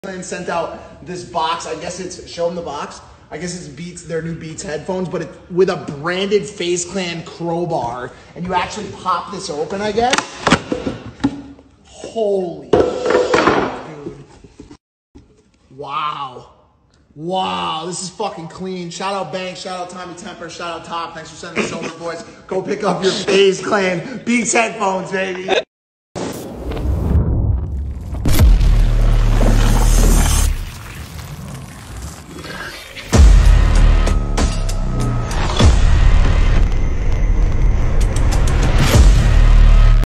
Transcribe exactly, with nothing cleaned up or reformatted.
Clan sent out this box. I guess it's, show them the box. I guess it's Beats, their new Beats headphones, but it's with a branded FaZe Clan crowbar. And you actually pop this open, I guess. Holy dude. Wow. Wow, this is fucking clean. Shout out Banks, shout out Tommy Temper, shout out Top. Thanks for sending this over, boys. Go pick up your FaZe Clan Beats headphones, baby.